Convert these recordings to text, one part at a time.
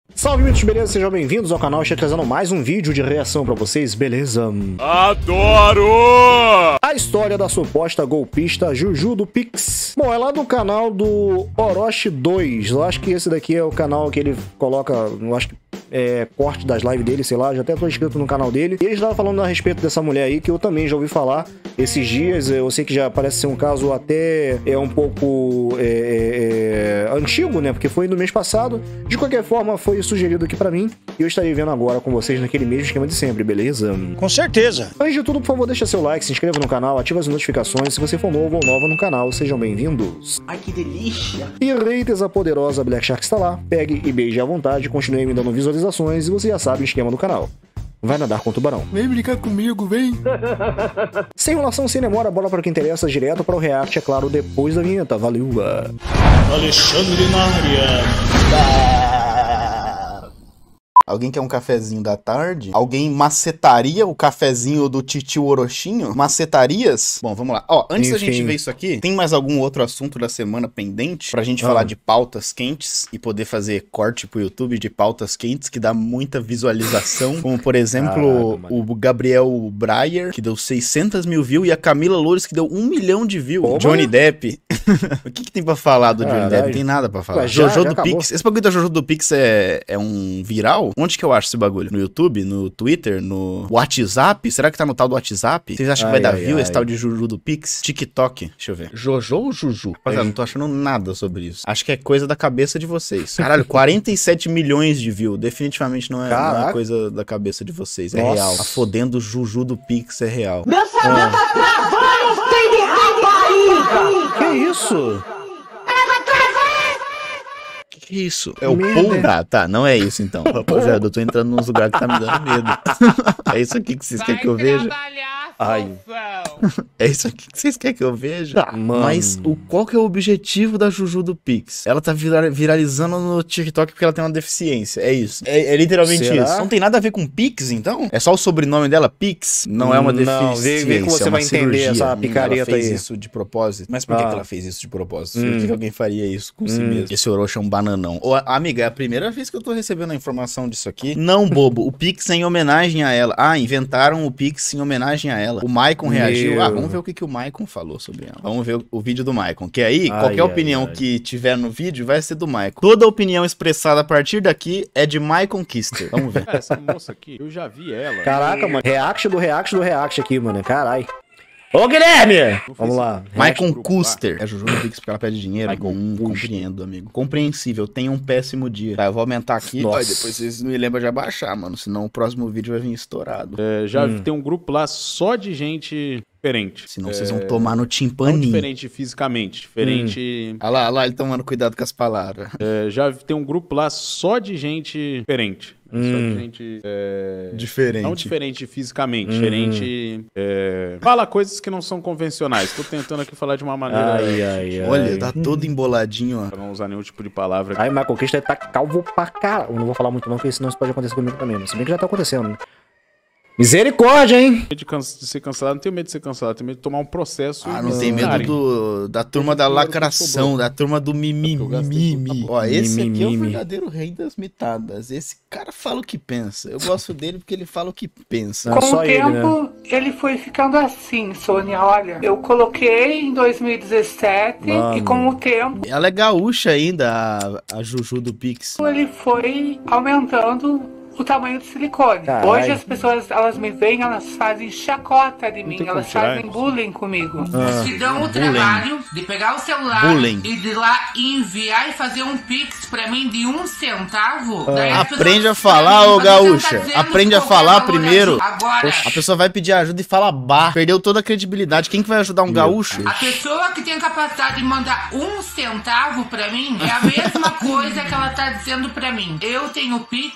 Salve, mitos, beleza? Sejam bem-vindos ao canal. Estou trazendo mais um vídeo de reação pra vocês, beleza? Adoro! A história da suposta golpista Juju do Pix. Bom, é lá do canal do Orochi 2. Eu acho que esse daqui é o canal que ele coloca, eu acho que corte das lives dele, sei lá, já até tô inscrito no canal dele. E ele estava falando a respeito dessa mulher aí, que eu também já ouvi falar esses dias. Eu sei que já parece ser um caso até um pouco antigo, né? Porque foi no mês passado. De qualquer forma, foi sugerido aqui pra mim. E eu estarei vendo agora com vocês naquele mesmo esquema de sempre, beleza? Com certeza. Antes de tudo, por favor, deixa seu like, se inscreva no canal, ativa as notificações. Se você for novo ou nova no canal, sejam bem-vindos. Ai, que delícia! E Reiters, a poderosa Black Shark está lá. Pegue e beije à vontade, continue me dando visualizações e você já sabe o esquema do canal. Vai nadar com o tubarão. Vem brincar comigo, vem! Sem enrolação, sem demora, bola para o que interessa, direto para o react, é claro, depois da vinheta. Valeu! Alexandre na área. Alguém quer um cafezinho da tarde? Alguém macetaria o cafezinho do titio Orochinho? Macetarias? Bom, vamos lá. Ó, antes da gente ver isso aqui, tem mais algum outro assunto da semana pendente? Pra gente falar de pautas quentes e poder fazer corte pro YouTube de pautas quentes que dá muita visualização. Como, por exemplo, o Gabriel Breyer, que deu 600 mil views, e a Camila Loures, que deu 1 milhão de views. Oba. Johnny Depp. O que tem pra falar do Johnny Depp? Não tem nada pra falar. Jojo do Pix. Esse bagulho da Jojo do Pix é um viral? Onde que eu acho esse bagulho? No YouTube? No Twitter? No WhatsApp? Será que tá no tal do WhatsApp? Vocês acham que vai dar view esse tal de Juju do Pix? TikTok? Deixa eu ver. Jojo ou Juju? Rapaziada, não tô achando nada sobre isso. Acho que é coisa da cabeça de vocês. Caralho, 47 milhões de views. Definitivamente não é coisa da cabeça de vocês. É real. A fodendo Juju do Pix é real. Meu celular tá travando! Tem de rapariga! Que isso? Que isso? É o Paul? Tá, não é isso então. Rapaziada, eu tô entrando num lugar que tá me dando medo. É isso aqui que vocês querem que eu veja? Ai. É isso aqui que vocês querem que eu veja? Mas qual que é o objetivo da Juju do Pix? Ela tá viralizando no TikTok porque ela tem uma deficiência. É isso. É literalmente isso. Não tem nada a ver com Pix, então? É só o sobrenome dela, Pix? Não é uma deficiência. Vê que você vai entender essa picareta aí. Ela fez isso de propósito. Mas por que ela fez isso de propósito? Por que alguém faria isso com si mesmo? Esse Orochi é um bananão. Ô, amiga, é a primeira vez que eu tô recebendo a informação disso aqui. Não, bobo. O Pix é em homenagem a ela. Ah, inventaram o Pix em homenagem a ela. O Maicon reagiu. Vamos ver o que o Maicon falou sobre ela. Vamos ver o vídeo do Maicon. Que aí, qualquer opinião que tiver no vídeo vai ser do Maicon. Toda opinião expressada a partir daqui é de Maicon Kister. Vamos ver. Essa moça aqui, eu já vi ela. Caraca, mano. React do react aqui, mano. Carai. Ô, Guilherme! Vamos lá. Maicon Kuster. É Juju do Pix porque ela pede dinheiro. Compreendo, amigo. Compreensível. Tenha um péssimo dia. Tá, eu vou aumentar aqui. Nossa. Depois vocês me lembram de abaixar, mano. Senão o próximo vídeo vai vir estourado. Já tem um grupo lá só de gente diferente. Senão vocês vão tomar no timpaninho. Não diferente fisicamente. Diferente... Olha lá, ele tomando cuidado com as palavras. Já tem um grupo lá só de gente diferente. Só de gente... Diferente. Não diferente fisicamente. Diferente... Fala coisas que não são convencionais. Tô tentando aqui falar de uma maneira... Olha, tá todo emboladinho, ó. Pra não usar nenhum tipo de palavra. Ai, Michael Kister tá calvo pra caralho. Eu não vou falar muito não, porque senão isso pode acontecer comigo também. Mas se bem que já tá acontecendo, né? Misericórdia, hein? De ser cancelado, não tenho medo de ser cancelado, tenho medo de tomar um processo. Não tem medo da turma da lacração, da turma do mimimi. Ó, esse aqui é o verdadeiro rei das mitadas. Esse cara fala o que pensa. Eu gosto dele porque ele fala o que pensa. Com o tempo, ele foi ficando assim, Sônia. Olha, eu coloquei em 2017 e com o tempo... Ela é gaúcha ainda, a Juju do Pix. Ele foi aumentando o tamanho do silicone. Carai. Hoje as pessoas, elas me veem, elas fazem chacota de mim, elas fazem bullying comigo. Se dão o trabalho de pegar o celular e de lá enviar e fazer um pix pra mim de 1 centavo. Aprende a falar, ô gaúcha. Aprende a falar primeiro. Agora, a pessoa vai pedir ajuda e fala bah. Perdeu toda a credibilidade. Quem que vai ajudar um gaúcho? A pessoa que tem a capacidade de mandar 1 centavo pra mim é a mesma coisa que ela tá dizendo pra mim. Eu tenho pix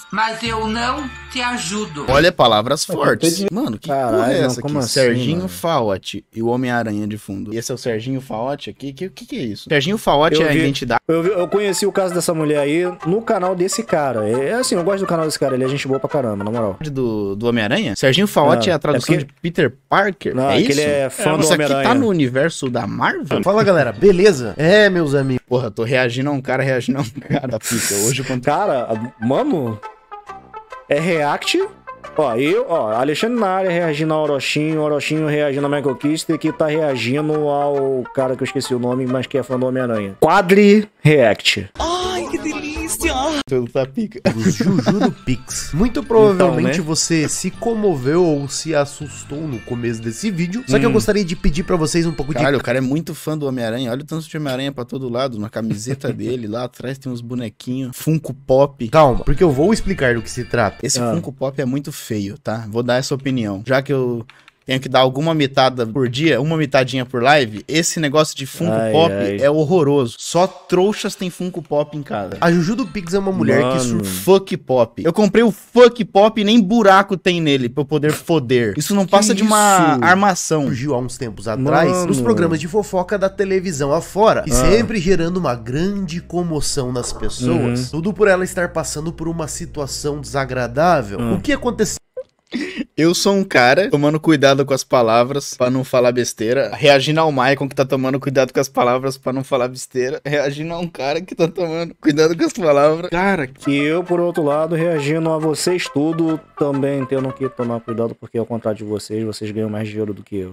mas eu não te ajudo. Olha, palavras fortes. Mano, que porra é essa aqui? Assim, Serginho Faotti e o Homem-Aranha de fundo. E esse é o Serginho Faotti aqui? Que é isso? Serginho Faotti é a identidade. Eu conheci o caso dessa mulher aí no canal desse cara. É assim, eu gosto do canal desse cara, ele é gente boa pra caramba, na moral. Do Homem-Aranha? Serginho Faotti é a tradução de Peter Parker? Não, é isso? Ele é fã do Homem-Aranha. Isso aqui tá no universo da Marvel? Fala, galera, beleza? É, meus amigos. Porra, tô reagindo a um cara da pica. Hoje quando... Cara, mano, é react... Alexandre na área reagindo ao Orochinho reagindo ao Michael Kister, que tá reagindo ao cara que eu esqueci o nome, mas que é fã do Homem-Aranha. Quadri React. Ai, que delícia! Tudo tá pica. O Juju do Pix. Muito provavelmente você se comoveu ou se assustou no começo desse vídeo. Só que eu gostaria de pedir pra vocês um pouco de... Caralho, o cara é muito fã do Homem-Aranha. Olha o tanto de Homem-Aranha pra todo lado. Na camiseta dele, lá atrás tem uns bonequinhos. Funko Pop. Calma, porque eu vou explicar do que se trata. Esse Funko Pop é muito feio, tá? Vou dar essa opinião. Já que eu tenho que dar alguma mitada por dia, uma mitadinha por live, esse negócio de Funko Pop é horroroso. Só trouxas tem Funko Pop em casa. A Juju do Pix é uma mulher que Fuck Pop. Eu comprei o Fuck Pop e nem buraco tem nele pra eu poder foder. Isso não passa de uma armação. Surgiu há uns tempos atrás nos programas de fofoca da televisão afora. E sempre gerando uma grande comoção nas pessoas. Tudo por ela estar passando por uma situação desagradável. O que aconteceu? Eu sou um cara tomando cuidado com as palavras pra não falar besteira, reagindo ao Maicon que tá tomando cuidado com as palavras pra não falar besteira, reagindo a um cara que tá tomando cuidado com as palavras. Cara, que eu, por outro lado, reagindo a vocês tudo, também tendo que tomar cuidado, porque ao contrário de vocês ganham mais dinheiro do que eu.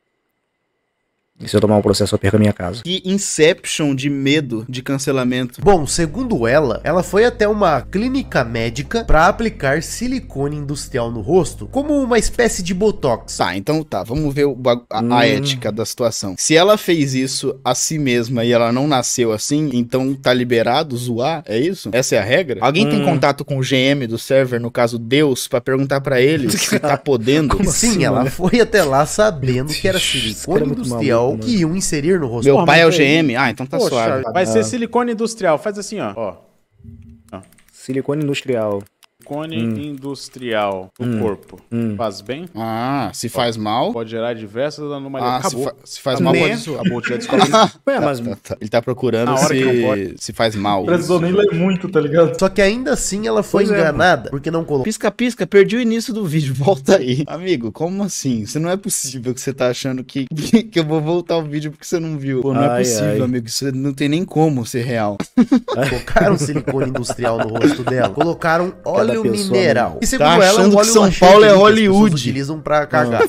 E se eu tomar um processo, eu perco a minha casa. Que inception de medo de cancelamento. Bom, segundo ela foi até uma clínica médica pra aplicar silicone industrial no rosto, como uma espécie de botox. Tá, então tá, vamos ver a ética da situação. Se ela fez isso a si mesma e ela não nasceu assim, então tá liberado zoar, é isso? Essa é a regra? Alguém tem contato com o GM do server, no caso Deus, pra perguntar pra ele se tá podendo? Sim, assim, ela foi até lá sabendo que era silicone industrial que iam inserir no rosto. Meu pai é o GM? Ah, então tá suave. Vai ser silicone industrial. Faz assim, ó. Silicone industrial. Silicone industrial no corpo. Faz bem? Ah, se faz mal... Pode gerar diversas anomalias. Acabou. Se faz mal, pode zoar. Acabou, já descobri. Mas... Ele tá procurando se faz mal. Precisou nem ler muito, tá ligado? Só que ainda assim ela foi enganada, porque não colocou... Pisca, perdi o início do vídeo, volta aí. Amigo, como assim? Você não é possível que você tá achando que eu vou voltar o vídeo porque você não viu. Pô, não é possível, amigo. Isso não tem nem como ser real. Colocaram silicone industrial no rosto dela. Colocaram óleo mineral. E segundo tá ela, achando que São Paulo é Hollywood. Utilizam pra cagar.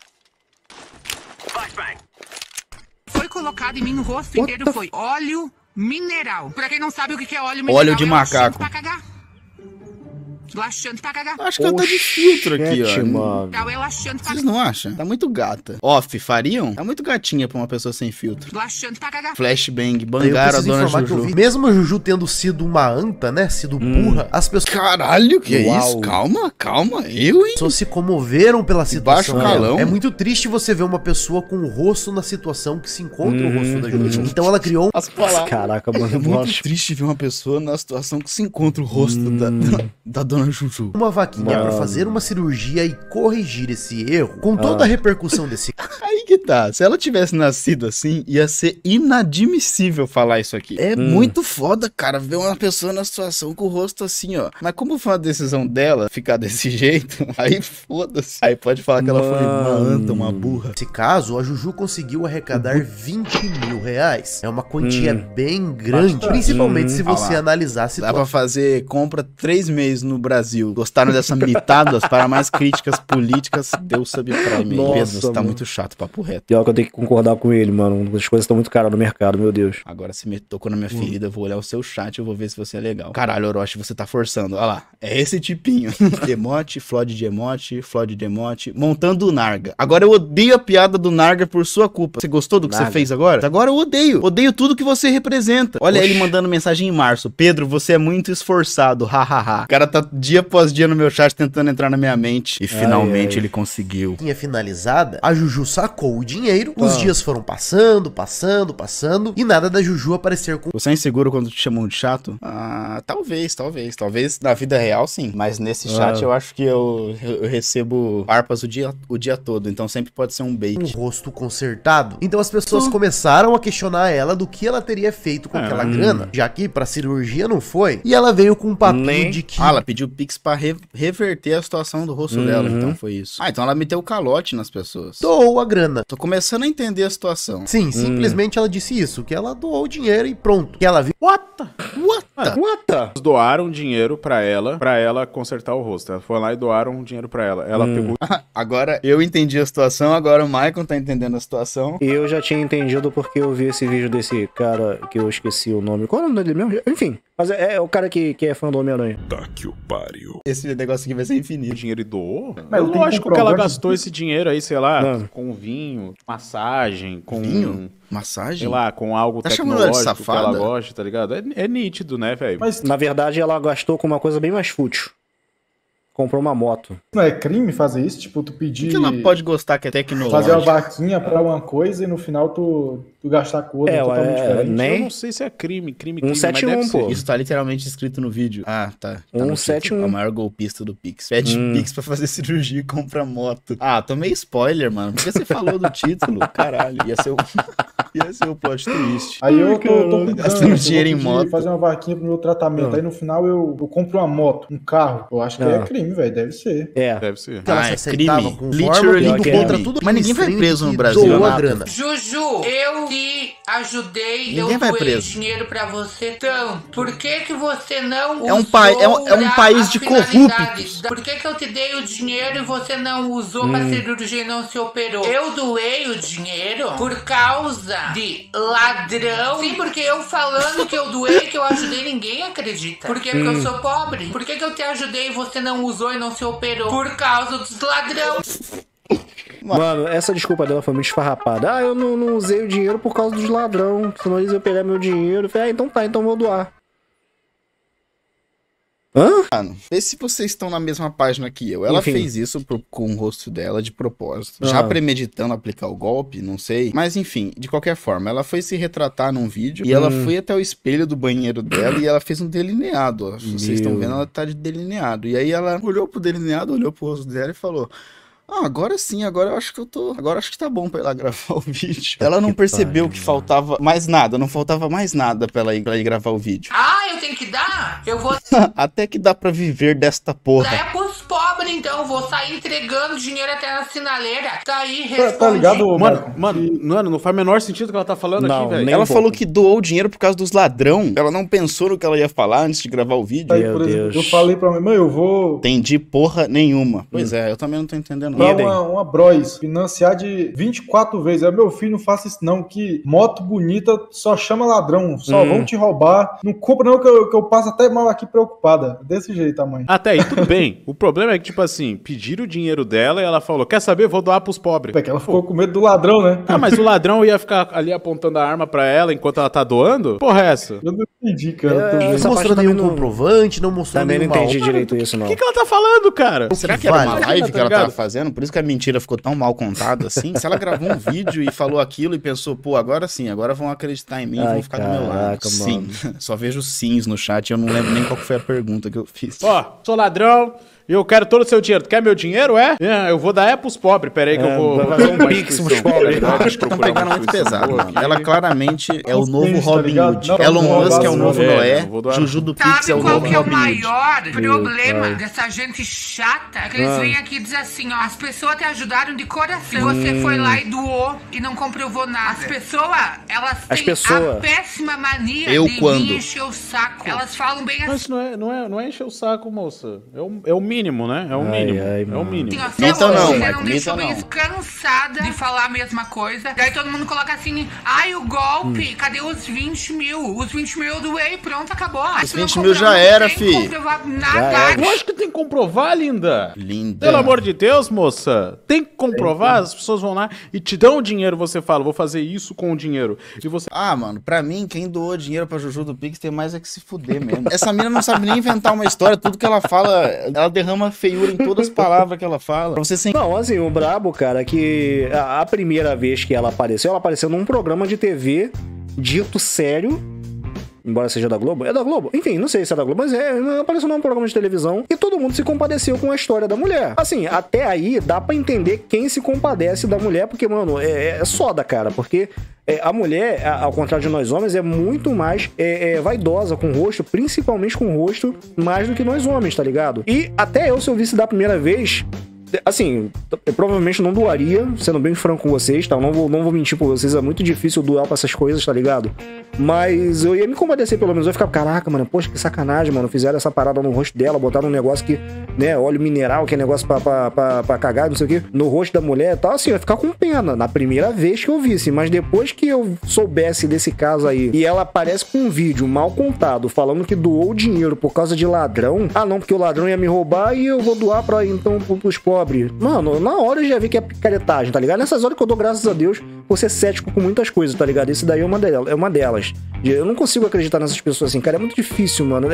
Foi colocado em mim no rosto inteiro, foi óleo mineral. Pra quem não sabe o que é óleo mineral, óleo de macaco. Pra cagar. Laxante pra cagar. Acho que ela tá de filtro aqui, ó. Mano. Vocês não acham? Tá muito gata. Off, fariam? Tá muito gatinha pra uma pessoa sem filtro. Laxante pra cagar. Flashbang, bangaram a dona Juju. Mesmo a Juju tendo sido uma anta, né? Sido burra, as pessoas... Caralho, que é isso? Calma, eu, hein? As pessoas se comoveram pela situação. Baixo calão. É muito triste você ver uma pessoa com o rosto na situação que se encontra o rosto da Juju. Então ela criou... As palavras. Caraca, mano. É muito triste ver uma pessoa na situação que se encontra o rosto da dona Juju. Uma vaquinha pra fazer uma cirurgia e corrigir esse erro, com toda a repercussão desse... Aí que tá, se ela tivesse nascido assim, ia ser inadmissível falar isso aqui. É muito foda, cara, ver uma pessoa na situação com o rosto assim, ó. Mas como foi uma decisão dela ficar desse jeito, aí foda-se. Aí pode falar que ela foi uma anta, uma burra. Nesse caso, a Juju conseguiu arrecadar 20 mil reais. É uma quantia bem grande, principalmente se você analisar a situação. Dá pra fazer compra 3 meses no Brasil. Gostaram dessa mitadas? Para mais críticas políticas, deu subprime. Pedro, você tá muito chato, papo reto. Pior que eu tenho que concordar com ele, mano. As coisas estão muito caras no mercado, meu Deus. Agora se me tocou na minha ferida, eu vou olhar o seu chat e eu vou ver se você é legal. Caralho, Orochi, você tá forçando. Olha lá, é esse tipinho. Emote, Flood de emote, montando o Narga. Agora eu odeio a piada do Narga por sua culpa. Você gostou do que você fez agora? Agora eu odeio. Odeio tudo que você representa. Olha ele mandando mensagem em março. Pedro, você é muito esforçado, hahaha. O cara tá dia após dia no meu chat tentando entrar na minha mente. E finalmente ele conseguiu. Finalizada, a Juju sacou doou o dinheiro, os dias foram passando, e nada da Juju aparecer com... Você é inseguro quando te chamam de chato? Ah, talvez. Talvez na vida real, sim. Mas nesse chat eu acho que eu recebo farpas o dia todo, então sempre pode ser um bait. Um rosto consertado. Então as pessoas começaram a questionar ela do que ela teria feito com aquela grana, já que pra cirurgia não foi. E ela veio com um papinho de que... Ah, ela pediu Pix pra reverter a situação do rosto dela, então foi isso. Ah, então ela meteu o calote nas pessoas. Doou a grana. Tô começando a entender a situação. Sim, simplesmente ela disse isso, que ela doou o dinheiro e pronto. Que ela viu... What? Eles doaram dinheiro pra ela consertar o rosto. Ela foi lá e doaram dinheiro pra ela. Ela pegou... Agora eu entendi a situação, agora o Maicon tá entendendo a situação. E eu já tinha entendido porque eu vi esse vídeo desse cara que eu esqueci o nome. Qual é o nome dele mesmo? Enfim, mas é o cara que é fã do Homem-Aranha. Tá que o pariu. Esse negócio aqui vai ser infinito. Dinheiro e doou? Mas eu lógico que ela gastou esse dinheiro aí, sei lá, com vinho, massagem, com... Vinho? Massagem? Sei lá, com algo tecnológico que ela gosta, tá ligado? É nítido, né, velho? Mas, na verdade, ela gastou com uma coisa bem mais fútil. Comprou uma moto. Não é crime fazer isso? Tipo, tu pedir... O que ela pode gostar que é tecnológico? Fazer uma vaquinha pra uma coisa e no final tu gastar com outra totalmente diferente. Eu não sei se é crime. 171, pô. Isso tá literalmente escrito no vídeo. Ah, tá. 171. A maior golpista do Pix. Pede Pix pra fazer cirurgia e compra moto. Ah, tomei spoiler, mano. Porque você falou do título. Caralho. Ia ser o plot twist. Aí eu tô gastando dinheiro em moto. Fazer uma vaquinha pro meu tratamento. Aí no final eu compro uma moto, um carro. Eu acho que é crime, velho. Deve ser. Deve ser. É crime. Literally contra tudo. Mas ninguém vai preso no Brasil. Juju, eu te ajudei, ninguém vai doei preso. Dinheiro pra você. Então, por que você não é um país de corruptos. Por que eu te dei o dinheiro e você não usou pra cirurgia e não se operou? Eu doei o dinheiro por causa de ladrão. Sim, porque eu falando que eu doei, que eu ajudei, ninguém acredita. Por quê? Porque eu sou pobre. Por que eu te ajudei e você não usou e não se operou? Por causa dos ladrão. Mano, essa desculpa dela foi muito esfarrapada. Ah, eu não usei o dinheiro por causa dos ladrão. Senão eles iam pegar meu dinheiro. Eu falei, então tá, então vou doar. Mano, vê se vocês estão na mesma página que eu. Ela fez isso com o rosto dela de propósito. Já premeditando aplicar o golpe, não sei. Mas enfim, de qualquer forma, ela foi se retratar num vídeo e ela foi até o espelho do banheiro dela e ela fez um delineado. Ó. Vocês estão vendo, ela tá de delineado. E aí ela olhou pro delineado, olhou pro rosto dela e falou... Ah, agora sim, agora acho que tá bom pra ir lá gravar o vídeo. Ela não percebeu que faltava mais nada, não faltava mais nada pra ela ir gravar o vídeo. Ah, eu tenho que dar? Eu vou... Até que dá pra viver desta porra. É pros pobres, então, eu vou sair entregando dinheiro até na sinaleira. Tá aí, tá ligado, mano, não faz o menor sentido o que ela tá falando aqui, velho. Ela falou que doou o dinheiro por causa dos ladrão. Ela não pensou no que ela ia falar antes de gravar o vídeo. Aí, por exemplo, eu falei pra minha mãe, eu vou... Entendi porra nenhuma. Pois é, eu também não tô entendendo. Pra uma Bros, financiar de 24 vezes. Aí, meu filho, não faça isso não, que moto bonita só chama ladrão, só vão te roubar. Não compra não, que eu passo até mal aqui preocupada. Desse jeito, a mãe. Até aí, tudo bem. O problema é que, tipo assim, pediram o dinheiro dela e ela falou, quer saber, vou doar pros pobres. É que ela ficou com medo do ladrão, né? Ah, mas o ladrão ia ficar ali apontando a arma pra ela enquanto ela tá doando? Porra é essa? Eu não entendi, cara. Não mostrou nenhum comprovante, não mostrou também nenhuma... Também não entendi direito isso, não. O que ela tá falando, cara? Será que era uma live que ela tava fazendo? Por isso que a mentira ficou tão mal contada assim? Se ela gravou um vídeo e falou aquilo e pensou, pô, agora sim, agora vão acreditar em mim, vão ficar do meu lado. Sim. Só vejo sims no chat e eu não lembro nem qual foi a pergunta que eu fiz. Ó, sou ladrão, eu quero todo o seu dinheiro. Tu quer meu dinheiro, é? Eu vou dar pros pobres. Pera aí que eu vou fazer um pix pros pobres. Estão pegando muito pesado, mano. Ela claramente é o novo Robin Hood. Elon Musk é o novo Noé. Juju do Pix é o novo Robin Hood. Sabe qual que é o maior problema dessa gente chata? É que eles vêm aqui e dizem assim, ó, as pessoas te ajudaram de coração. Você foi lá e doou e não comprovou nada. As pessoas, elas têm a péssima mania de me encher o saco. Elas falam bem assim. Mas não é encher o saco, moça. É o mínimo, né? É o mínimo. É o mínimo. Então não deixou isso, cansada de falar a mesma coisa. Daí todo mundo coloca assim, ai, o golpe, cadê os 20 mil? Os 20 mil eu doei, pronto, acabou. Os 20 mil já era, fi. Não tem que comprovar nada. Eu acho que tem que comprovar, linda. Pelo amor de Deus, moça. Tem que comprovar, as pessoas vão lá e te dão o dinheiro, você fala, vou fazer isso com o dinheiro. E você... Ah, mano, pra mim, quem doou dinheiro pra Juju do Pix tem mais é que se fuder mesmo. Essa mina não sabe nem inventar uma história, tudo que ela fala, ela derrama feiura em todas as palavras que ela fala. Pra você sem... Não, assim, o brabo, cara, é que a primeira vez que ela apareceu num programa de TV dito sério. Embora seja da Globo. É da Globo? Enfim, não sei se é da Globo, mas apareceu num programa de televisão e todo mundo se compadeceu com a história da mulher. Assim, até aí dá pra entender quem se compadece da mulher, porque, mano, é soda, cara. Porque a mulher, ao contrário de nós homens, é muito mais vaidosa com o rosto, principalmente com o rosto, mais do que nós homens, tá ligado? E até eu, se eu visse da primeira vez... Assim, eu provavelmente não doaria, sendo bem franco com vocês, tá? Eu não vou mentir pra vocês, é muito difícil doar pra essas coisas, tá ligado? Mas eu ia me compadecer, pelo menos. Eu ia ficar, caraca, mano, poxa, que sacanagem, mano. Fizeram essa parada no rosto dela, botaram um negócio que, né, óleo mineral, que é negócio pra cagar, não sei o quê, no rosto da mulher e tal. Assim, eu ia ficar com pena na primeira vez que eu visse. Mas depois que eu soubesse desse caso aí, e ela aparece com um vídeo mal contado, falando que doou dinheiro por causa de ladrão. Ah, não, porque o ladrão ia me roubar e eu vou doar pra, então, pros pobres. Mano, na hora eu já vi que é picaretagem, tá ligado? Nessas horas que eu dou graças a Deus por ser cético com muitas coisas, tá ligado? Esse daí é uma delas. Eu não consigo acreditar nessas pessoas assim, cara. É muito difícil, mano.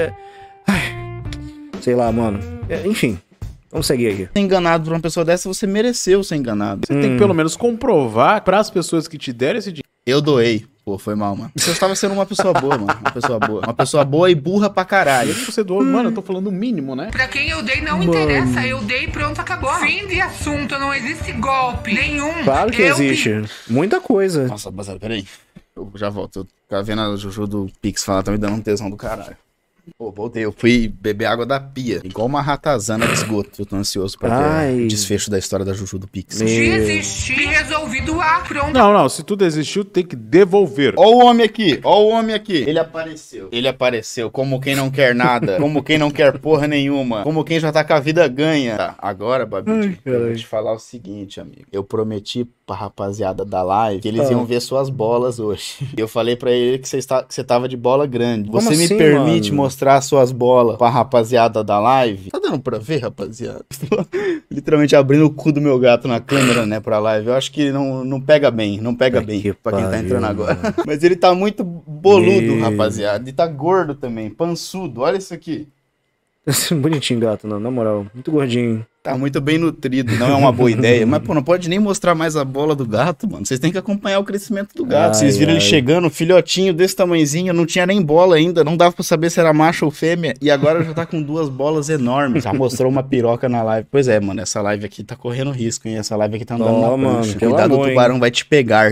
Ai, sei lá, mano. Enfim, vamos seguir aí. Ser enganado por uma pessoa dessa, você mereceu ser enganado. Você tem que pelo menos comprovar pras pessoas que te deram esse dinheiro. Eu doei. Pô, foi mal, mano. Você estava sendo uma pessoa boa, mano. Uma pessoa boa. Uma pessoa boa e burra pra caralho. Você doou, mano, eu tô falando o mínimo, né? Pra quem eu dei não interessa. Eu dei e pronto, acabou. Fim de assunto, não existe golpe nenhum. Claro que existe. Muita coisa. Nossa, rapaziada, peraí. Eu já volto. Eu tava vendo a Juju do Pix falar, tá me dando um tesão do caralho. Pô, voltei. Eu fui beber água da pia. Igual uma ratazana de esgoto. Eu tô ansioso pra ter o desfecho da história da Juju do Pix. Desisti, resolvi doar, pronto. Não, se tu desistiu, tem que devolver. Ó o homem aqui, ó o homem aqui. Ele apareceu como quem não quer nada. Como quem não quer porra nenhuma. Como quem já tá com a vida ganha. Tá, agora, Babi, eu vou te falar o seguinte, amigo. Eu prometi pra rapaziada da live que eles iam ver suas bolas hoje. Eu falei pra ele que você tava de bola grande. Você me permite mostrar suas bolas pra rapaziada da live? Tá dando pra ver, rapaziada? Literalmente abrindo o cu do meu gato na câmera, né, pra live. Eu acho que não pega bem, pra quem tá entrando agora. Mas ele tá muito boludo, rapaziada. E tá gordo também, pançudo. Olha isso aqui. Bonitinho, gato, não, na moral. Muito gordinho. Tá muito bem nutrido, não é uma boa ideia. Mas, pô, não pode nem mostrar mais a bola do gato, mano. Vocês têm que acompanhar o crescimento do gato. Vocês viram ele chegando, filhotinho desse tamanhozinho, não tinha nem bola ainda, não dava pra saber se era macho ou fêmea. E agora já tá com 2 bolas enormes. Já mostrou uma piroca na live. Pois é, mano, essa live aqui tá correndo risco, hein? Essa live aqui tá andando na prancha. Cuidado, o tubarão vai te pegar.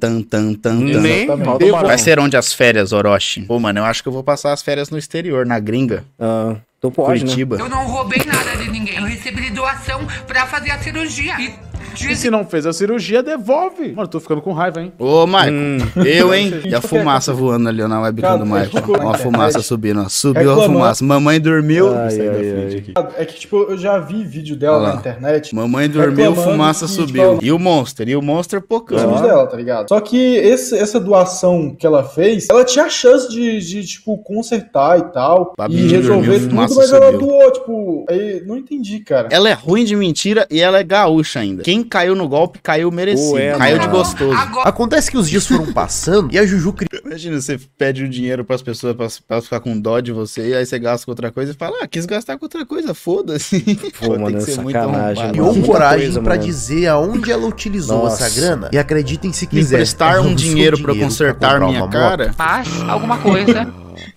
Vai ser onde as férias, Orochi? Pô, mano, eu acho que eu vou passar as férias no exterior, na gringa. Então pode, Curitiba. Né? Eu não roubei nada de ninguém. Eu recebi doação pra fazer a cirurgia. E se não fez a cirurgia, devolve. Mano, eu tô ficando com raiva, hein? Ô, Maicon, eu, hein? E a fumaça voando ali na webcam do Maicon. Uma fumaça subindo, ó. Subiu a fumaça. Mamãe dormiu. É que, tipo, eu já vi vídeo dela na internet. Mamãe dormiu, fumaça subiu. E o Monster pocando. Dela, tá ligado? Só que essa doação que ela fez, ela tinha a chance de tipo, consertar e tal. E resolver tudo, mas ela doou, tipo... Aí, não entendi, cara. Ela é ruim de mentira e ela é gaúcha ainda. Quem caiu no golpe, caiu merecido. Caiu de gostoso. Acontece que os dias foram passando e a Juju... Imagina, você pede o dinheiro pras pessoas pra elas ficar com dó de você, e aí você gasta com outra coisa e fala, quis gastar com outra coisa, foda-se. Pô, mano, tem que ser sacanagem. Criou coragem pra dizer aonde ela utilizou essa grana. E acreditem se quiser. Me prestar um dinheiro pra consertar minha cara? Faz alguma coisa.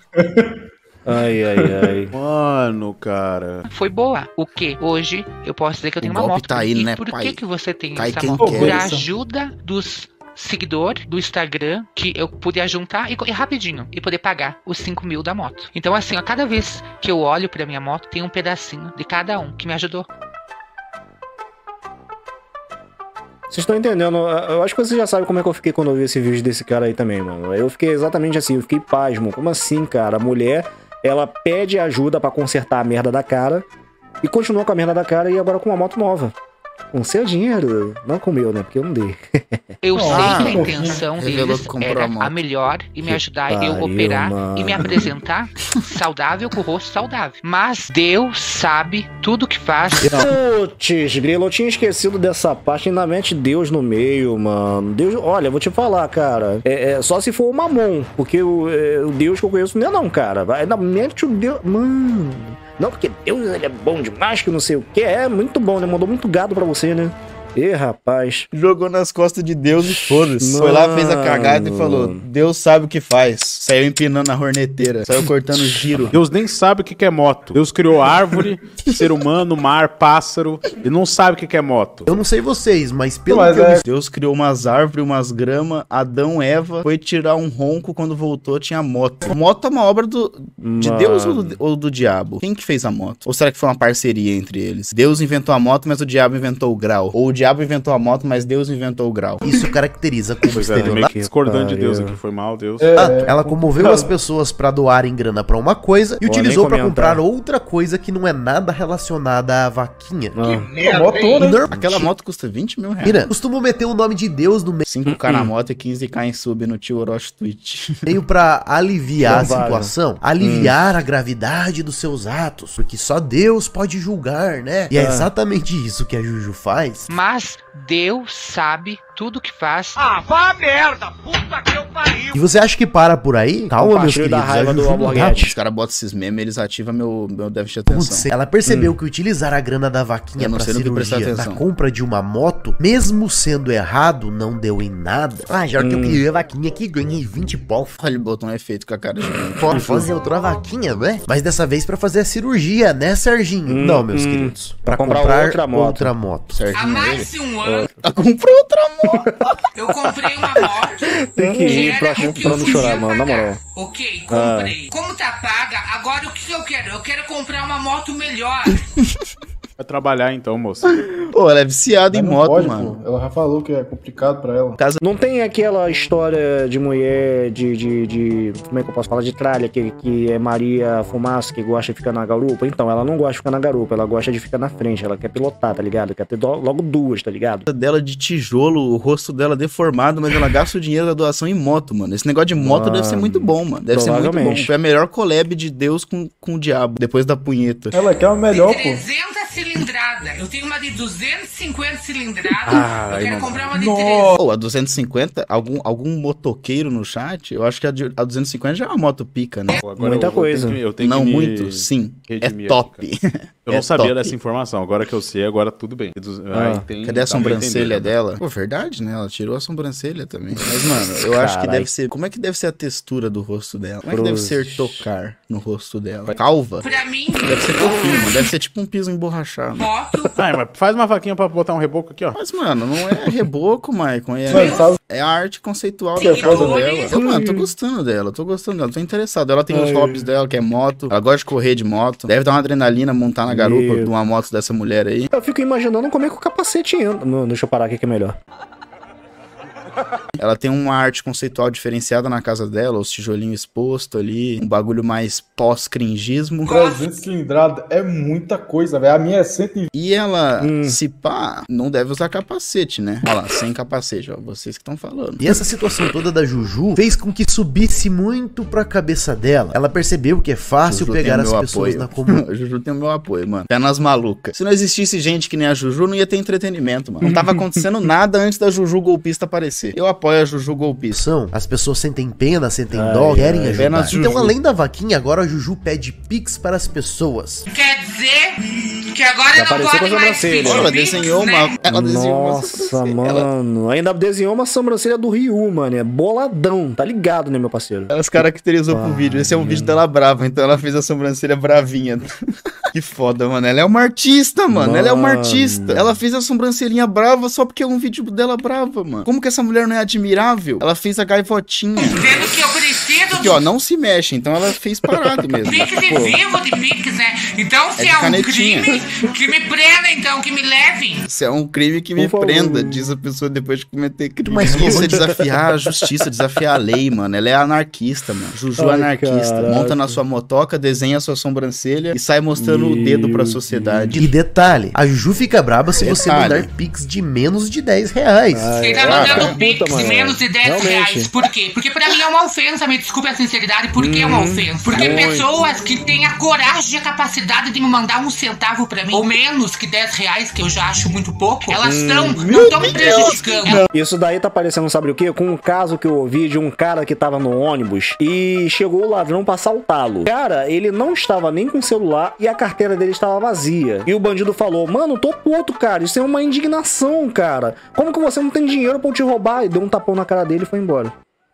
Ai. Mano, cara. Foi boa. O que? Hoje eu posso dizer que eu tenho uma moto. Tá aí, e né, por pai? que você tem Cai essa quem moto? quer. Por ajuda dos seguidores do Instagram, que eu podia juntar e rapidinho e poder pagar os 5 mil da moto. Então assim, a cada vez que eu olho pra minha moto, tem um pedacinho de cada um que me ajudou. Vocês estão entendendo? Eu acho que vocês já sabem como é que eu fiquei quando eu vi esse vídeo desse cara aí também, mano. Eu fiquei exatamente assim, eu fiquei pasmo. Como assim, cara? A mulher, ela pede ajuda pra consertar a merda da cara e continua com a merda da cara e agora com uma moto nova. Com seu dinheiro, não com o meu, né? Porque eu não dei. Eu sei que a intenção deles era a melhor e me ajudar eu operar e me apresentar saudável com o rosto saudável. Mas Deus sabe tudo que faz. Putz, grilo, eu tinha esquecido dessa parte, ainda mete Deus no meio, mano. Deus, olha, vou te falar, cara. Só se for o Mamon, porque o Deus que eu conheço não é não, cara. Ainda mete o Deus. Mano. Não, porque Deus ele é bom demais, que não sei o que. É muito bom, né? Mandou muito gado pra você, né? Ih, rapaz. Jogou nas costas de Deus e foda-se. Foi lá, fez a cagada e falou, Deus sabe o que faz. Saiu empinando a horneteira. Saiu cortando giro. Deus nem sabe o que é moto. Deus criou árvore, ser humano, mar, pássaro. E não sabe o que é moto. Eu não sei vocês, mas pelo que eu... Deus criou umas árvores, umas gramas. Adão, Eva, foi tirar um ronco. Quando voltou, tinha moto. Moto é uma obra de Deus ou do diabo? Quem que fez a moto? Ou será que foi uma parceria entre eles? Deus inventou a moto, mas o diabo inventou o grau. Ou o diabo inventou a moto, mas Deus inventou o grau. Isso caracteriza como meio que discordando de Deus aqui, foi mal, Deus. Ela comoveu as pessoas pra doarem grana pra uma coisa e utilizou pra comprar outra coisa que não é nada relacionada à vaquinha. Que merda, Aquela moto custa 20 mil reais. Mira, costumam meter o nome de Deus no meio. 5k na moto e 15k em sub no tio Orochi Twitch. Meio pra aliviar a situação, aliviar a gravidade dos seus atos, porque só Deus pode julgar, né? E é exatamente isso que a Juju faz. Mas Deus sabe tudo que faz. Ah, vá merda! Puta que eu pariu! E você acha que para por aí? Calma, meus queridos. Da raiva do Os caras botam esses memes, eles ativam meu déficit de atenção. Putz, ela percebeu que utilizar a grana da vaquinha pra cirurgia na compra de uma moto, mesmo sendo errado, não deu em nada. Ah, já que eu queria a vaquinha aqui, ganhei 20 pau. Olha, ele botou um efeito com a cara de Pode fazer outra vaquinha, né? Mas dessa vez pra fazer a cirurgia, né, Serginho? Não, meus queridos. Pra comprar outra moto. Há mais de um ano, comprou outra moto. eu comprei uma moto. Tem que ir pra não chorar, mano, na moral. Ok, comprei. Como tá paga, agora o que eu quero? Eu quero comprar uma moto melhor. Vai trabalhar então, moça. Pô, ela é viciada em moto, mano. Pô. Ela já falou que é complicado pra ela. Não tem aquela história de mulher de como é que eu posso falar? De tralha, que é Maria Fumaça, que gosta de ficar na garupa. Então, ela não gosta de ficar na garupa, ela gosta de ficar na frente. Ela quer pilotar, tá ligado? Quer ter logo duas, tá ligado? Dela de tijolo, o rosto dela deformado, mas ela gasta o dinheiro da doação em moto, mano. Esse negócio de moto deve ser muito bom, mano. Deve ser muito bom. Foi a melhor collab de Deus com o diabo, depois da punheta. Ela quer o melhor, pô. 300 cilindrada. Eu tenho uma de 250 cilindrada. Eu quero comprar uma de 300. Pô, a 250, algum motoqueiro no chat, eu acho que a 250 já é uma moto pica, né? Pô, muita coisa. Eu tenho não que muito, sim. É top. Eu não sabia dessa informação. Agora que eu sei, agora tudo bem. Cadê a sobrancelha dela? Pô, verdade, né? Ela tirou a sobrancelha também. Mas, mano, eu acho que deve ser... Como é que deve ser a textura do rosto dela? Como é que deve ser tocar no rosto dela? Calva? Pra mim... Deve ser fofinho, mano. Deve ser tipo um piso emborrachado. Moto. Mas faz uma vaquinha pra botar um reboco aqui, ó. Mas, mano, não é reboco, Maicon. É a arte conceitual da Sim, foto dela. Mano, tô gostando dela. Tô interessado. Ela tem os hobbies dela, que é moto. Ela gosta de correr de moto. Deve dar uma adrenalina montar na garupa de uma moto dessa mulher aí. Eu fico imaginando como é que o capacete entra. Não, deixa eu parar aqui que é melhor. Ela tem uma arte conceitual diferenciada na casa dela, os tijolinhos expostos ali, um bagulho mais pós-cringismo. 300 cilindrada é muita coisa, velho. A minha é 120. E ela, se pá, não deve usar capacete, né? Olha lá, sem capacete, ó, vocês que estão falando. E essa situação toda da Juju fez com que subisse muito pra cabeça dela. Ela percebeu que é fácil pegar as pessoas na comunidade. A Juju tem o meu apoio, mano. É nas malucas. Se não existisse gente que nem a Juju, não ia ter entretenimento, mano. Não tava acontecendo nada antes da Juju golpista aparecer. Eu apoio a Juju golpista. As pessoas sentem pena, sentem dó, querem ajudar. Então, além da vaquinha, agora a Juju pede pix para as pessoas. Quer dizer que agora não pode mais pedir. Ela desenhou uma... Ela desenhou Nossa, mano. Ainda desenhou uma sobrancelha do Ryu, mano. É boladão. Tá ligado, né, meu parceiro? Ela se caracterizou pro vídeo. Esse é um vídeo dela brava, então ela fez a sobrancelha bravinha. Que foda, mano. Ela é uma artista, mano. Ela é uma artista. Ela fez a sobrancelhinha brava só porque é um vídeo dela brava, mano. Como que essa mulher não é admirável? Ela fez a gaivotinha. Tendo que eu preciso... Aqui, ó, não se mexe. Então ela fez parado mesmo. Pix e vivo de Pix, né? Então se é um crime, que me prenda, então, que me levem. Se é um crime, que me prenda, diz a pessoa depois de cometer crime. Mas isso é desafiar a justiça, desafiar a lei, mano. Ela é anarquista, mano. Juju anarquista. Caraca. Monta na sua motoca, desenha a sua sobrancelha e sai mostrando o dedo pra sociedade. E detalhe, a Juju fica braba se você mandar Pix de menos de 10 reais. Quem tá mandando Pix de menos de 10 reais, por quê? Porque pra mim é uma ofensa, me desculpe a sinceridade, porque é uma ofensa. Porque pessoas que têm a coragem e a capacidade de me mandar um centavo pra mim, ou menos que 10 reais, que eu já acho muito pouco, elas não estão me prejudicando. Isso daí tá parecendo, sabe o quê? Com um caso que eu ouvi de um cara que tava no ônibus e chegou o ladrão pra assaltá-lo. Cara, ele não estava nem com celular e a carteira dele estava vazia. E o bandido falou, mano, tô puto, cara, isso é uma indignação, cara. Como que você não tem dinheiro pra eu te roubar? E deu um tapão na cara dele e foi embora.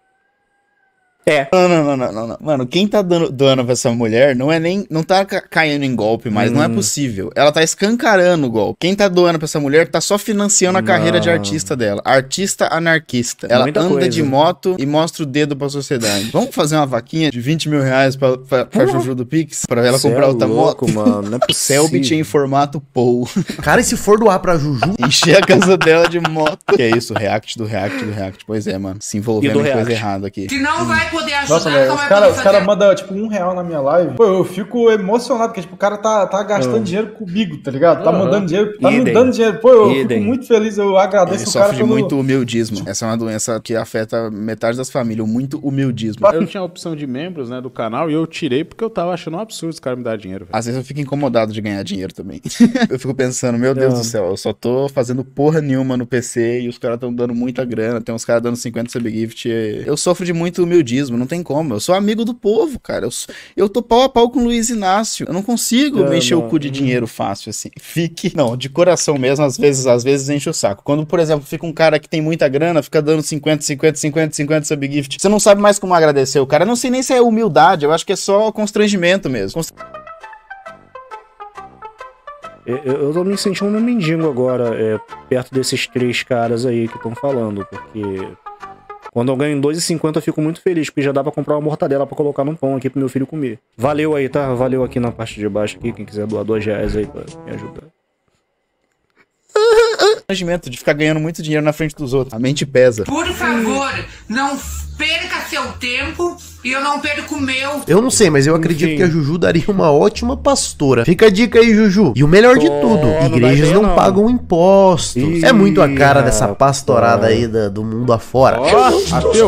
Não. Mano, quem tá doando pra essa mulher não tá caindo em golpe, mas não é possível. Ela tá escancarando o golpe. Quem tá doando pra essa mulher tá só financiando a carreira de artista dela. Artista anarquista. Ela anda de moto e mostra o dedo pra sociedade. Vamos fazer uma vaquinha de 20 mil reais pra Juju do Pix? Pra ela comprar outra moto? Mano, não é possível. Selbit em formato Pou. Cara, e se for doar pra Juju? Encher a casa dela de moto. Que é isso? React do React. Pois é, mano. Se envolvendo em coisa errada aqui. Se não vai poder ajudar, nossa, velho, os caras mandam, tipo, R$1 na minha live. Pô, eu fico emocionado, porque, tipo, o cara tá gastando dinheiro comigo, tá ligado? Tá mandando dinheiro, tá me dando dinheiro. Pô, eu fico muito feliz, eu agradeço o cara pelo... muito humildismo. Essa é uma doença que afeta metade das famílias, muito humildismo. Eu tinha a opção de membros, né, do canal, e eu tirei porque eu tava achando um absurdo os caras me dar dinheiro, velho. Às vezes eu fico incomodado de ganhar dinheiro também. Eu fico pensando, meu Deus do céu, eu só tô fazendo porra nenhuma no PC e os caras tão dando muita grana, tem uns caras dando 50 subgift. Eu sofro de muito humildismo, não tem como. Eu sou amigo do povo, cara. Eu tô pau a pau com o Luiz Inácio. Eu não consigo me encher o cu de dinheiro fácil, assim. Não, de coração mesmo, às vezes enche o saco. Quando, por exemplo, fica um cara que tem muita grana, fica dando 50 subgift. Você não sabe mais como agradecer o cara. Eu não sei nem se é humildade, eu acho que é só constrangimento mesmo. Eu tô me sentindo um mendigo agora, perto desses 3 caras aí que estão falando, porque... Quando eu ganho R$2,50 eu fico muito feliz, porque já dá pra comprar uma mortadela pra colocar num pão aqui pro meu filho comer. Valeu aí, tá? Valeu aqui na parte de baixo aqui, quem quiser doar R$2 aí pra me ajudar. De ficar ganhando muito dinheiro na frente dos outros. A mente pesa. Por favor, não perca seu tempo e eu não perco o meu. Eu não sei, mas eu acredito que a Juju daria uma ótima pastora. Fica a dica aí, Juju. E o melhor de tudo, igrejas não pagam impostos. É muito a cara dessa pastorada aí do mundo afora. Ateu.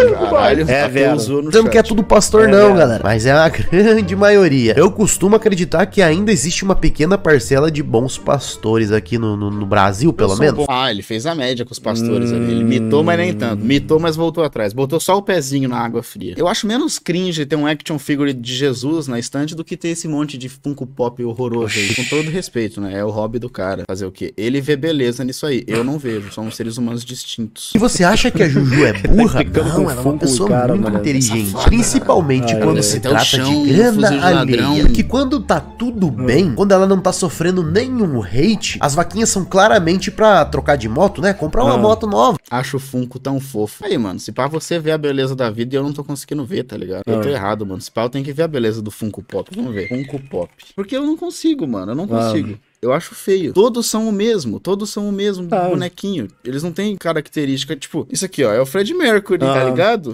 É velho. Dizendo que é tudo pastor não, galera. Mas é a grande maioria. Eu costumo acreditar que ainda existe uma pequena parcela de bons pastores aqui no Brasil, pelo menos. Ele fez a média com os pastores ali. Ele mitou, mas nem tanto. Mitou, mas voltou atrás. Botou só o pezinho na água fria. Eu acho menos cringe ter um action figure de Jesus na estante do que ter esse monte de Funko Pop horroroso aí. Com todo respeito, né? É o hobby do cara. Fazer o quê? Ele vê beleza nisso aí. Eu não vejo. Somos seres humanos distintos. E você acha que a Juju é burra? Não, ela é uma pessoa muito inteligente. Principalmente quando se trata de grana alheia. Porque quando tá tudo bem, quando ela não tá sofrendo nenhum hate, as vaquinhas são claramente pra trocar de moto, né? Comprar uma moto nova. Acho o Funko tão fofo. Aí, mano, se pá você ver a beleza da vida e eu não tô conseguindo ver, tá ligado? Eu tô errado, mano. Se pá eu tenho que ver a beleza do Funko Pop. Vamos ver. Funko Pop. Porque eu não consigo, mano. Eu não consigo. Eu acho feio. Todos são o mesmo bonequinho. Eles não têm característica, tipo, isso aqui, ó, é o Fred Mercury, tá ligado?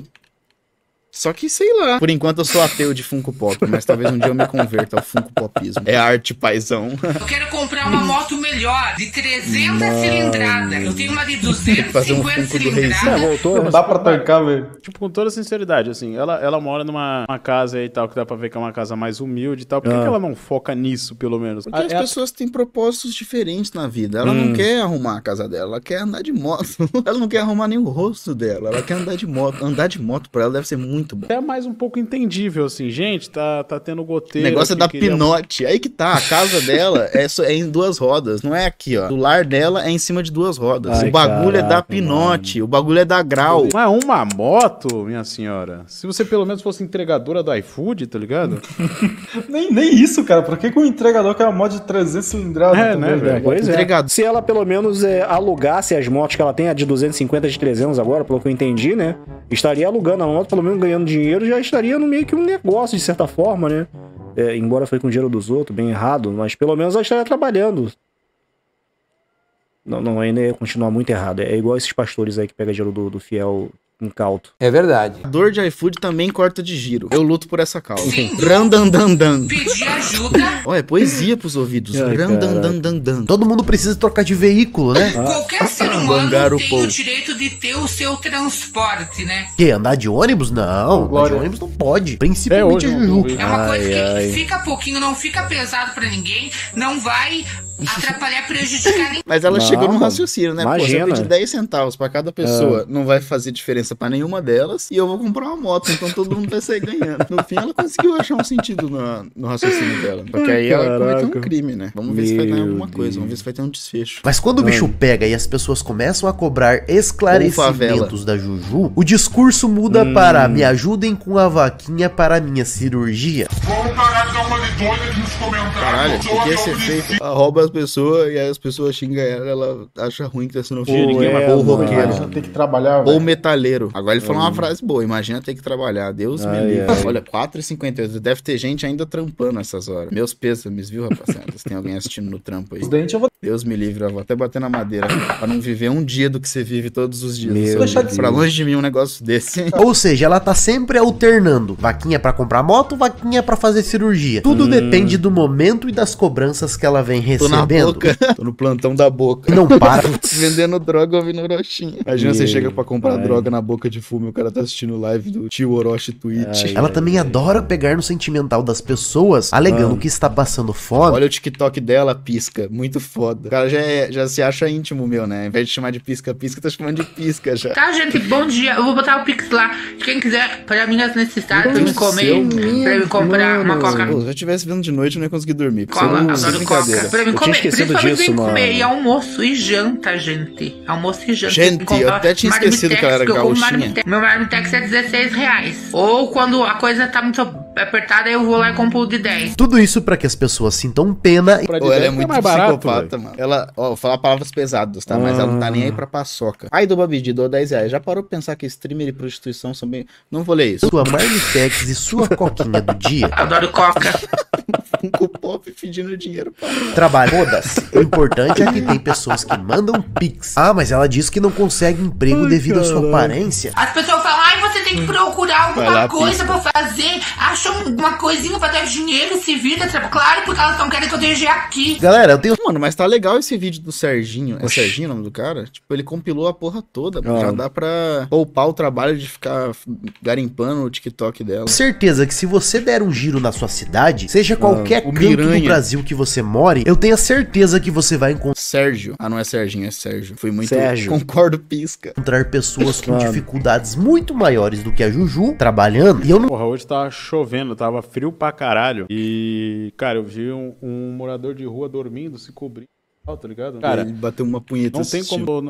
Só que, sei lá. Por enquanto eu sou ateu de Funko Pop, mas talvez um dia eu me converta ao Funko Popismo. É arte, paizão. Eu quero comprar uma moto melhor, de 300 cilindradas. Eu tenho uma de 250 cilindradas. Não dá pra tancar, velho. Tipo, com toda sinceridade, assim, ela mora numa casa aí e tal, que dá pra ver que é uma casa mais humilde e tal. Por que ela não foca nisso, pelo menos? Porque as pessoas têm propósitos diferentes na vida. Ela não quer arrumar a casa dela, ela quer andar de moto. Ela não quer arrumar nem o rosto dela, ela quer andar de moto. Andar de moto pra ela deve ser muito bom. É mais um pouco entendível, assim, gente, tá tendo goteiro. O negócio é da pinote. Aí que tá, a casa dela é em 2 rodas, não é aqui, ó. O lar dela é em cima de 2 rodas. O bagulho é da pinote, o bagulho é da grau. Não é uma moto, minha senhora? Se você pelo menos fosse entregadora do iFood, tá ligado? nem isso, cara. Por que o entregador quer uma moto de 300 cilindradas? Né, velho? Pois é. Se ela pelo menos alugasse as motos que ela tem, a de 250, de 300 agora, pelo que eu entendi, né? Estaria alugando a moto, pelo menos ganhando dinheiro, já estaria no meio que um negócio, de certa forma, né? Embora foi com o dinheiro dos outros, bem errado, mas pelo menos ela estaria trabalhando. Não, ainda ia continuar muito errado. É igual esses pastores aí que pegam dinheiro do fiel incauto. É verdade. A dor de iFood também corta de giro. Eu luto por essa causa. Randandandan. Pedir ajuda. É poesia pros ouvidos. Randandandan. Todo mundo precisa trocar de veículo, né? Qualquer ser humano tem o direito de ter o seu transporte, né? Que? Andar de ônibus? Não, andar de ônibus não pode. Principalmente a Juju. É uma coisa que fica pouquinho, não fica pesado pra ninguém, não vai atrapalhar, prejudicar ninguém. Mas ela chegou num raciocínio, né? Imagina. Pô, se eu pedir 10 centavos pra cada pessoa, não vai fazer diferença pra nenhuma delas, e eu vou comprar uma moto, então todo mundo vai sair ganhando. No fim, ela conseguiu achar um sentido no raciocínio dela. Porque aí ela cometeu um crime, né? Vamos ver se vai ganhar alguma coisa, vamos ver se vai ter um desfecho. Mas quando o bicho pega e as pessoas começam a cobrar esclarecimentos da Juju, o discurso muda para me ajudem com a vaquinha para a minha cirurgia. Caralho, o que ia ser feito? Ela rouba as pessoas e aí as pessoas xingam ela acha ruim que tá sendo ou roqueiro. Tem que trabalhar, ou metaleiro. Agora ele falou uma frase boa, imagina ter que trabalhar. Deus me livre. Olha, 4h58, deve ter gente ainda trampando essas horas. Meus pêsames, viu, rapaziada? Se tem alguém assistindo no trampo aí. Deus me livre, eu vou até bater na madeira pra não viver um dia do que você vive todos os dias. Pra longe de mim um negócio desse. Ou seja, ela tá sempre alternando. Vaquinha pra comprar moto, vaquinha pra fazer cirurgia. Tudo depende do momento e das cobranças que ela vem recebendo. Tô no plantão da boca. E não para. Vendendo droga ouvindo Orochinha. Imagina você chega pra comprar droga na boca de fumo e o cara tá assistindo live do tio Orochi Twitch. Ela também adora pegar no sentimental das pessoas, alegando que está passando fome. Olha o TikTok dela, pisca. Muito foda. O cara já se acha íntimo, meu, né? Ao invés de chamar de pisca-pisca, tá chamando de pisca já. Tá, gente, bom dia. Eu vou botar o Pix lá. Quem quiser, para minhas necessidades, pra me comer, pra me comprar uma coca. Pô, se eu estivesse vendo de noite, eu não ia conseguir dormir. Cola, adoro coca. Pra me comer, principalmente disso, pra me comer. E almoço e janta, gente. Almoço e janta. Gente, eu até tinha esquecido que ela era gauchinha. Meu marmitex é R$16. Ou quando a coisa tá muito apertada, eu vou lá e compro o de 10. Tudo isso pra que as pessoas sintam pena. Pô, ela é muito psicopata, mano. Ela, vou falar palavras pesadas, tá? Mas ela não tá nem aí pra paçoca. Aí do Babidi, dou R$10. Já parou pra pensar que streamer e prostituição são bem... Não vou ler isso. Sua marmitex e sua coquinha do dia. Adoro coca. Funko Pop pedindo dinheiro pra ela. Trabalho. Foda-se. O importante é que tem pessoas que mandam Pix. Ah, mas ela diz que não consegue emprego devido à sua aparência. As pessoas falam, ai, você tem que procurar alguma coisa pra fazer. Acham uma coisinha pra dar dinheiro, se vira. Claro, porque elas estão querendo que eu esteja aqui. Galera, eu tenho... Mano, mas tá legal esse vídeo do Serginho. É Serginho o nome do cara? Tipo, ele compilou a porra toda. Já dá pra poupar o trabalho de ficar garimpando o TikTok dela. Certeza que se você der um giro na sua cidade, seja qualquer canto do Brasil que você more, eu tenho a certeza que você vai encontrar... Sérgio. Ah, não é Serginho, é Sérgio. Foi muito... Sérgio. Concordo, pisca. Encontrar pessoas com dificuldades muito maiores do que a Juju trabalhando. E eu não... Porra, hoje tava chovendo, tava frio pra caralho. E, cara, eu vi um morador de rua dormindo, se cobrindo. Tá ligado? Cara, ele bateu uma punheta. Não tem como.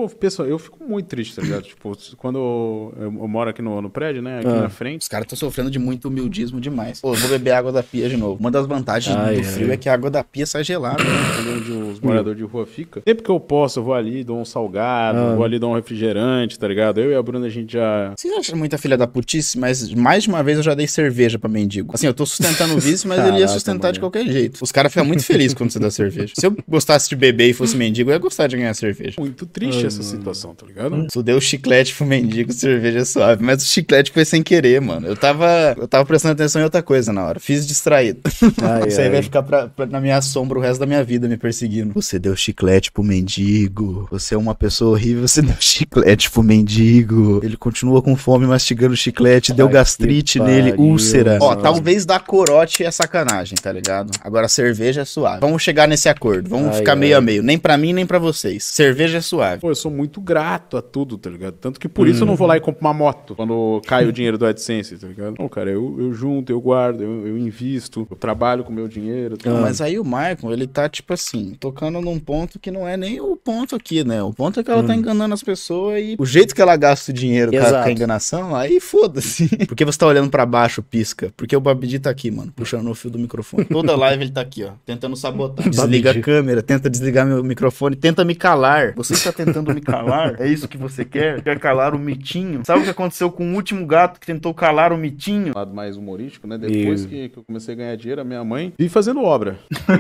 Eu fico muito triste, tá ligado? Tipo, quando eu moro aqui no prédio, né? Aqui na frente. Os caras estão sofrendo de muito humildismo demais. Pô, eu vou beber água da pia de novo. Uma das vantagens do frio é que a água da pia sai gelada, né? Onde os moradores de rua ficam. Sempre que eu posso, eu vou ali, dou um salgado, vou ali dar um refrigerante, tá ligado? Eu e a Bruna, a gente já. Vocês acham muita filha da putice, mas mais de uma vez eu já dei cerveja pra mendigo. Assim, eu tô sustentando o vício, mas ele ia sustentar de qualquer jeito. Os caras ficam muito felizes quando você dá cerveja. Se eu gostasse de beber e fosse mendigo, eu ia gostar de ganhar cerveja. Muito triste essa situação, tá ligado? Tu deu chiclete pro mendigo, cerveja é suave. Mas o chiclete foi sem querer, mano. Eu tava prestando atenção em outra coisa na hora. Fiz distraído. Isso aí vai ficar na minha sombra o resto da minha vida me perseguindo. Você deu chiclete pro mendigo. Você é uma pessoa horrível, você deu chiclete pro mendigo. Ele continua com fome mastigando chiclete, deu gastrite nele, úlcera. Ó, talvez dar corote é sacanagem, tá ligado? Agora cerveja é suave. Vamos chegar nesse acordo. Vamos ficar meio a meio. Nem pra mim, nem pra vocês. Cerveja é suave. Pô, eu sou muito grato a tudo, tá ligado? Tanto que por isso eu não vou lá e compro uma moto quando cai o dinheiro do AdSense, tá ligado? Não, cara, eu junto, eu guardo, eu invisto, eu trabalho com o meu dinheiro. Tá? Mas aí o Michael, ele tá, tipo assim, tocando num ponto que não é nem o ponto aqui, né? O ponto é que ela tá enganando as pessoas e o jeito que ela gasta o dinheiro com a enganação, aí foda-se. Porque você tá olhando pra baixo, pisca. Porque o Babidi tá aqui, mano, puxando o fio do microfone. Toda live ele tá aqui, ó, tentando sabotar. Desliga a câmera, tenta desligar meu microfone, tenta me calar. Você está tentando me calar? É isso que você quer? Quer calar o mitinho? Sabe o que aconteceu com o último gato que tentou calar o mitinho? Lado mais humorístico, né? Depois que eu comecei a ganhar dinheiro, a minha mãe vive fazendo obra.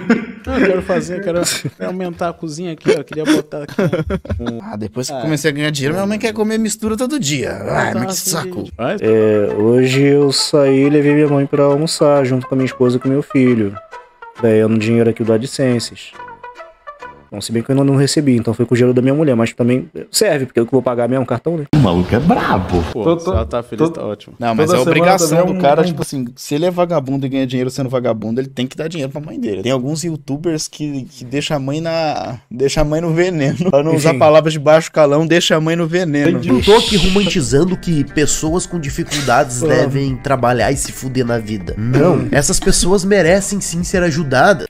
Quero aumentar a cozinha aqui, ó. Queria botar aqui. Depois que eu comecei a ganhar dinheiro, minha mãe quer comer mistura todo dia. Mas que saco. Hoje eu saí e levei minha mãe pra almoçar junto com a minha esposa e com meu filho. Ganhando dinheiro aqui do AdSense. Então, se bem que eu ainda não recebi, então foi com o dinheiro da minha mulher, mas também serve, porque eu que vou pagar mesmo um cartão, né? O maluco é brabo. Pô, se ela tá feliz, tá ótimo. Não, mas é obrigação do cara, tipo assim, se ele é vagabundo e ganha dinheiro sendo vagabundo, ele tem que dar dinheiro pra mãe dele. Tem alguns youtubers que deixam a mãe no veneno. Pra não usar palavras de baixo calão, deixa a mãe no veneno. Não tô aqui romantizando que pessoas com dificuldades devem trabalhar e se fuder na vida. Não, essas pessoas merecem sim ser ajudadas.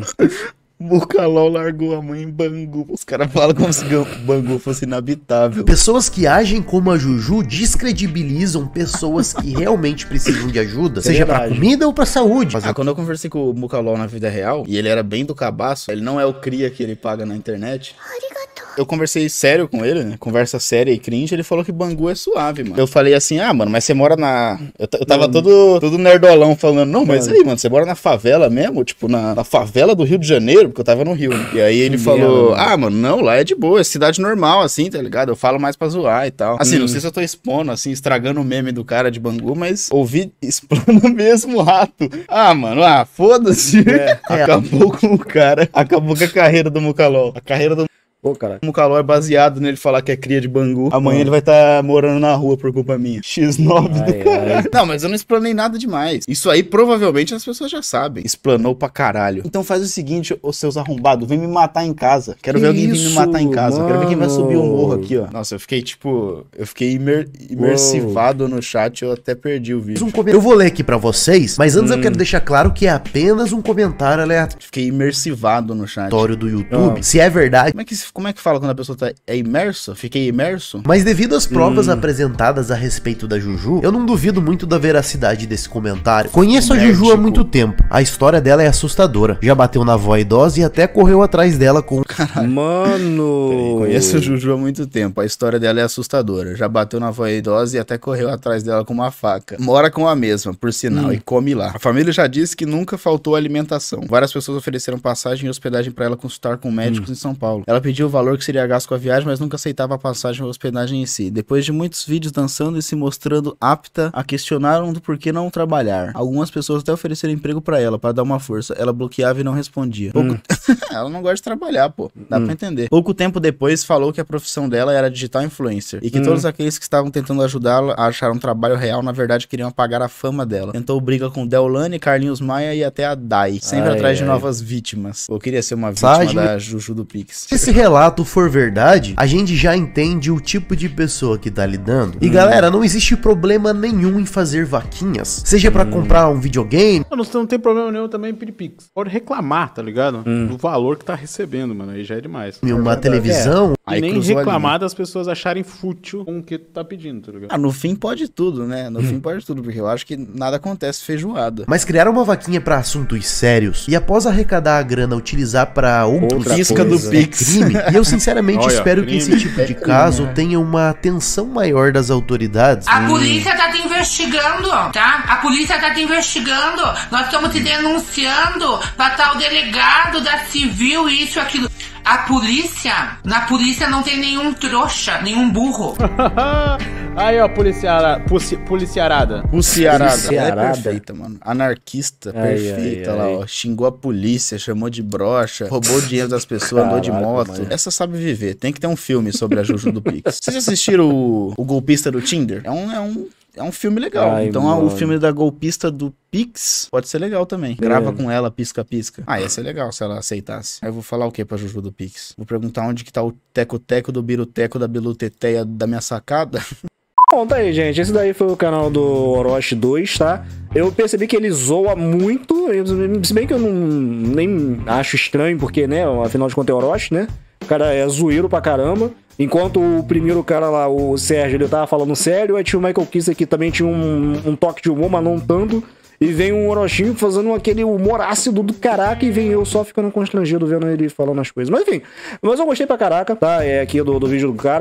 Mucalol largou a mãe em Bangu. Os caras falam como se Bangu fosse inabitável. Pessoas que agem como a Juju descredibilizam pessoas que realmente precisam de ajuda, seja pra comida ou pra saúde. Quando eu conversei com o Mucalol na vida real, e ele era bem do cabaço, ele não é o cria que ele paga na internet. Eu conversei sério com ele, né? Conversa séria e cringe, ele falou que Bangu é suave, mano. Eu falei assim, mano, mas você mora na... Eu tava todo nerdolão falando, não, mas aí, mano, você mora na favela mesmo? Tipo, na favela do Rio de Janeiro? Porque eu tava no Rio, né? E aí ele falou, mano, não, lá é de boa, é cidade normal, assim, tá ligado? Eu falo mais pra zoar e tal. Assim, não sei se eu tô expondo, assim, estragando o meme do cara de Bangu, mas ouvi explana mesmo o rato. Mano, foda-se. Acabou com o cara, acabou com a carreira do Mucalol. A carreira do O Mucalol é baseado nele falar que é cria de Bangu. Amanhã ele vai estar morando na rua por culpa minha. X9 do caralho. Não, mas eu não explanei nada demais. Isso aí provavelmente as pessoas já sabem. Explanou pra caralho. Então faz o seguinte, ô seus arrombados, vem me matar em casa. Quero ver alguém vir me matar em casa. Mano. Quero ver quem vai subir o morro aqui, ó. Nossa, eu fiquei imersivado no chat, eu até perdi o vídeo. Eu vou ler aqui pra vocês, mas antes eu quero deixar claro que é apenas um comentário aleatório. Fiquei imersivado no chat. Do YouTube. Se é verdade... Como é que fala quando a pessoa é imersa? Fiquei imerso? Mas devido às provas apresentadas a respeito da Juju, eu não duvido muito da veracidade desse comentário. Conheço a Juju há muito tempo. A história dela é assustadora. Já bateu na avó idosa e até correu atrás dela com... Caralho. Mano! Conheço a Juju há muito tempo. A história dela é assustadora. Já bateu na avó idosa e até correu atrás dela com uma faca. Mora com a mesma, por sinal, e come lá. A família já disse que nunca faltou alimentação. Várias pessoas ofereceram passagem e hospedagem pra ela consultar com médicos em São Paulo. Ela pediu o valor que seria gasto com a viagem, mas nunca aceitava a passagem ou hospedagem em si. Depois de muitos vídeos dançando e se mostrando apta, a questionaram do porquê não trabalhar. Algumas pessoas até ofereceram emprego pra ela, pra dar uma força. Ela bloqueava e não respondia. Ela não gosta de trabalhar, pô. Dá pra entender. Pouco tempo depois, falou que a profissão dela era digital influencer e que todos aqueles que estavam tentando ajudá-la a achar um trabalho real, na verdade, queriam apagar a fama dela. Tentou briga com Deolane, Carlinhos Maia e até a Dai, sempre atrás de novas vítimas. Eu queria ser uma vítima da Juju do Pix. Se esse relato for verdade, a gente já entende o tipo de pessoa que tá lidando. E galera, não existe problema nenhum em fazer vaquinhas. Seja pra comprar um videogame. Não tem problema nenhum também em pedir Pix. Pode reclamar, tá ligado? Do valor que tá recebendo, mano. Aí já é demais. Uma televisão. E nem reclamar das pessoas acharem fútil com o que tu tá pedindo, tá ligado? No fim pode tudo, né? No fim pode tudo, porque eu acho que nada acontece feijoada. Mas criar uma vaquinha pra assuntos sérios e após arrecadar a grana utilizar pra outros risca do Pix. Crime. E eu sinceramente espero que esse tipo de caso tenha uma atenção maior das autoridades. A polícia tá te investigando, tá? A polícia tá te investigando. Nós estamos te denunciando pra tal delegado da civil, isso, aquilo. Na polícia não tem nenhum trouxa, nenhum burro. Aí, ó, policiarada. Ela é perfeita, mano. Anarquista, perfeita lá, ó. Xingou a polícia, chamou de broxa, roubou o dinheiro das pessoas, andou de moto. Mano. Essa sabe viver. Tem que ter um filme sobre a Juju do Pix. Vocês assistiram o Golpista do Tinder? É um filme legal. Então o filme da golpista do Pix pode ser legal também. Grava com ela, pisca-pisca. Ia ser legal se ela aceitasse. Aí eu vou falar o que pra Juju do Pix? Vou perguntar onde que tá o teco-teco do biruteco da biluteteia da minha sacada. Bom, tá aí, gente. Esse daí foi o canal do Orochi 2, tá? Eu percebi que ele zoa muito, se bem que eu nem acho estranho, porque, né, afinal de contas é Orochi, né? O cara é zoeiro pra caramba. Enquanto o primeiro cara lá, o Sérgio, ele tava falando sério, aí tinha o Michael Kiss aqui também tinha um toque de humor, mas não tanto. E vem um Orochinho fazendo aquele humor ácido do caraca e vem eu só ficando constrangido vendo ele falando as coisas. Mas enfim, mas eu gostei pra caraca, tá? É aqui do vídeo do cara.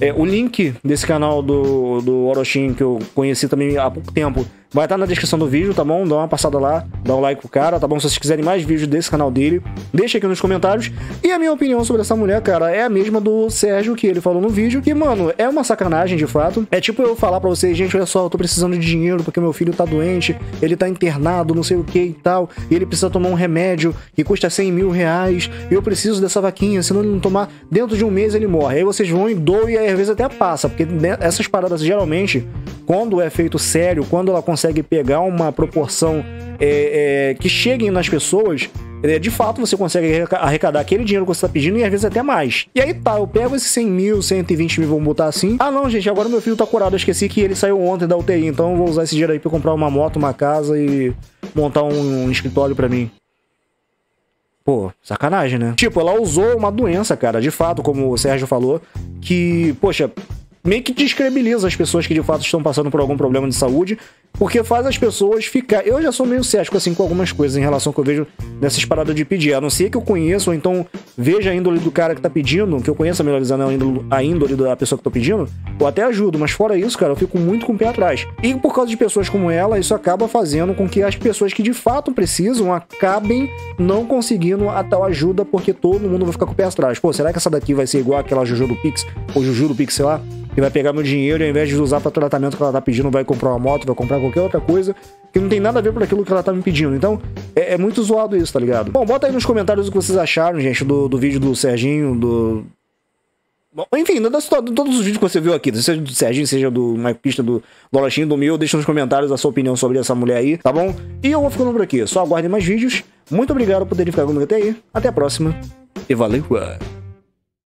O link desse canal do Orochin, que eu conheci também há pouco tempo, vai estar na descrição do vídeo, tá bom? Dá uma passada lá, dá um like pro cara, tá bom? Se vocês quiserem mais vídeos desse canal dele, deixa aqui nos comentários. E a minha opinião sobre essa mulher, cara, é a mesma do Sérgio, que ele falou no vídeo, que, mano, é uma sacanagem, de fato. É tipo eu falar pra vocês, gente, olha só, eu tô precisando de dinheiro porque meu filho tá doente, ele tá internado, não sei o que e tal, e ele precisa tomar um remédio que custa 100 mil reais, e eu preciso dessa vaquinha, senão ele não tomar, dentro de um mês ele morre. Aí vocês vão e doam e aí, às vezes até passa, porque essas paradas, geralmente, quando é feito sério, quando ela consegue pegar uma proporção que chegue nas pessoas, de fato você consegue arrecadar aquele dinheiro que você tá pedindo e às vezes até mais. E aí tá, eu pego esses 100 mil, 120 mil, vamos botar assim. Ah não, gente, agora meu filho tá curado, eu esqueci que ele saiu ontem da UTI, então eu vou usar esse dinheiro aí pra comprar uma moto, uma casa e montar um escritório pra mim. Pô, sacanagem, né? Tipo, ela usou uma doença, cara, de fato, como o Sérgio falou, que, poxa, meio que descredibiliza as pessoas que de fato estão passando por algum problema de saúde, porque faz as pessoas ficar... Eu já sou meio cético, assim, com algumas coisas em relação ao que eu vejo nessas paradas de pedir. A não ser que eu conheça, ou então veja a índole do cara que tá pedindo, que eu conheça melhor a índole da pessoa que tô pedindo, eu até ajudo, mas fora isso, cara, eu fico muito com o pé atrás. E por causa de pessoas como ela, isso acaba fazendo com que as pessoas que de fato precisam acabem não conseguindo a tal ajuda, porque todo mundo vai ficar com o pé atrás. Pô, será que essa daqui vai ser igual aquela Juju do Pix, ou Juju do Pix, sei lá, que vai pegar meu dinheiro e ao invés de usar para tratamento que ela tá pedindo, vai comprar uma moto, vai comprar qualquer outra coisa que não tem nada a ver com aquilo que ela tá me pedindo. Então, é muito zoado isso, tá ligado? Bom, bota aí nos comentários o que vocês acharam, gente, do vídeo do Serginho, Bom, enfim, todos os vídeos que você viu aqui, seja do Serginho, seja do Mike Pista, do Orochin, do meu, deixa nos comentários a sua opinião sobre essa mulher aí, tá bom? E eu vou ficando por aqui, só aguardem mais vídeos. Muito obrigado por terem ficado comigo até aí. Até a próxima e valeu!